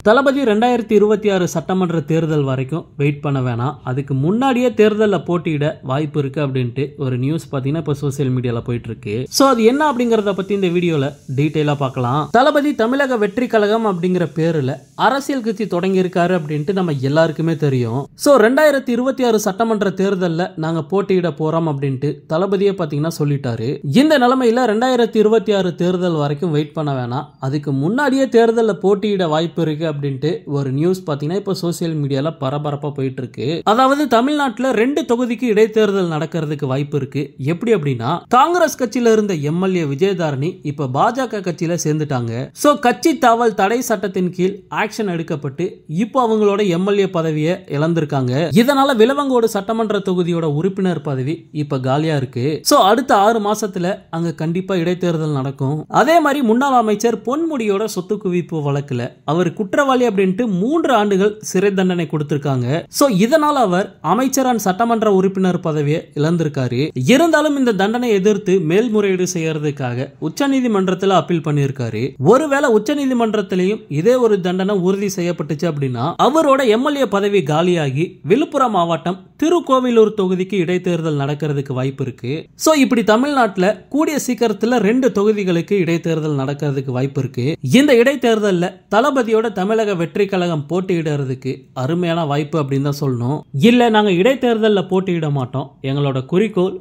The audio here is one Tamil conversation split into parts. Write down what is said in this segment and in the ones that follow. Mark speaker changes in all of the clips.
Speaker 1: தளபதி 2026 சட்டமன்ற தேர்தல் வரைக்கும் வெயிட் பண்ண வேணாம், அதுக்கு முன்னாடியே தேர்தலில் போட்டியிட வாய்ப்பு இருக்கு அப்படின்ட்டு ஒரு நியூஸ் பார்த்தீங்கன்னா இப்போ சோசியல் மீடியாவில் போயிட்டு இருக்கு. ஸோ அது என்ன அப்படிங்கிறத பற்றி இந்த வீடியோவில் டீட்டெயிலாக பார்க்கலாம். தளபதி தமிழக வெற்றி கழகம் அப்படிங்கிற பேரில் அரசியல் கட்சி தொடங்கி இருக்காரு அப்படின்ட்டு நம்ம எல்லாருக்குமே தெரியும். ஸோ 2026 சட்டமன்ற தேர்தலில் நாங்கள் போட்டியிட போறோம் அப்படின்ட்டு தளபதியே பார்த்தீங்கன்னா சொல்லிட்டாரு. இந்த நிலைமையில 2026 தேர்தல் வரைக்கும் வெயிட் பண்ண வேணாம், அதுக்கு முன்னாடியே தேர்தலில் போட்டியிட வாய்ப்பு இருக்கு அப்படின்ட்டு ஒரு நியூஸ் பார்த்தீங்கன்னா இப்போ சோசியல் மீடியால பரபரப்பா போயிட்டு இருக்கு. அதாவது தமிழ்நாட்டில் 2 தொகுதிக்கு இடைத்தேர்தல் நடக்கிறதுக்கு வாய்ப்பு இருக்கு. எப்படி அப்படின்னா, காங்கிரஸ் கட்சியில இருந்த எம்எல்ஏ விஜயதாரணி இப்ப பாஜக கட்சியில சேர்ந்துட்டாங்க. சோ கட்சி தாவல் தடை சட்டத்தின் கீழ் ஆக்ஷன் எடுக்கப்பட்டு இப்போ அவங்களோட எம்எல்ஏ பதவியை இழந்திருக்காங்க. இதனால விலவங்கோடு சட்டமன்ற தொகுதியோட உறுப்பினர் பதவி இப்ப காலியா இருக்கு. சோ அடுத்த 6 மாசத்துல அங்க கண்டிப்பா இடைத்தேர்தல் நடக்கும். அதே மாதிரி முன்னாள் அமைச்சர் பொன்முடியோட சொத்து குவிப்பு வழக்குல அவர் குற்றவாளி அப்படின்ட்டு 3 ஆண்டுகள் சிறை தண்டனை கொடுத்திருக்காங்க. சோ இதனால அவர் அமைச்சர் அண்ட் சட்டமன்ற உறுப்பினர் பதவியை இழந்திருக்காரு. இருந்தாலும் இந்த தண்டனை எதிர்த்து மேல்முறையீடு செய்யறதுக்காக உச்சநீதிமன்றத்தில் அப்பீல் பண்ணியிருக்காரு. ஒருவேளை உச்சநீதிமன்றத்திலையும் இதே ஒரு தண்டனை உறுதி செய்யப்பட்டுச்சு அப்படின்னா அவரோட எம்எல்ஏ பதவி காலியாகி விழுப்புரம் மாவட்டம் திருக்கோவிலூர் தொகுதிக்கு இடைத்தேர்தல் நடக்கிறதுக்கு வாய்ப்பு இருக்கு. சோ இப்படி தமிழ்நாட்டில் கூடிய சீக்கிரத்தில் 2 தொகுதிகளுக்கு இடைத்தேர்தல் நடக்கிறதுக்கு வாய்ப்பு இருக்கு. இந்த இடைத்தேர்தலில் தளபதியோட தமிழக வெற்றி கழகம் போட்டியிடுறதுக்கு அருமையான வாய்ப்பு அப்படின்னு தான் சொல்லணும். இல்ல நாங்க இடைத்தேர்தலில் போட்டியிட மாட்டோம், எங்களோட குறிக்கோள்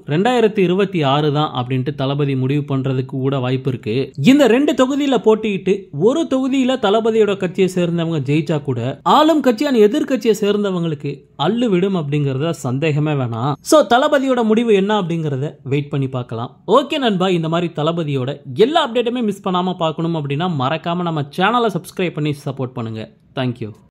Speaker 1: 2026 தான் அப்படின்ட்டு தளபதி முடிவு பண்றதுக்கு கூட வாய்ப்பு இருக்கு. இந்த 2 தொகுதியில போட்டியிட்டு ஒரு தொகுதியில தளபதியோட கட்சியை சேர்ந்தவங்க ஜெயிச்சா கூட ஆளும் கட்சியான எதிர்கட்சியை சேர்ந்தவங்களுக்கு அள்ளு விடும் அப்படிங்கறத சந்தேகமே வேணாம். சோ தளபதியோட முடிவு என்ன அப்படிங்கறத வெயிட் பண்ணி பார்க்கலாம். ஓகே நண்பா, இந்த மாதிரி தளபதியோட எல்லா அப்டேட்டுமே மிஸ் பண்ணாம பார்க்கணும் அப்படின்னா மறக்காம நம்ம சேனலை சப்ஸ்கிரைப் பண்ணி சப்போர்ட் பண்ணுங்க. தேங்க்யூ.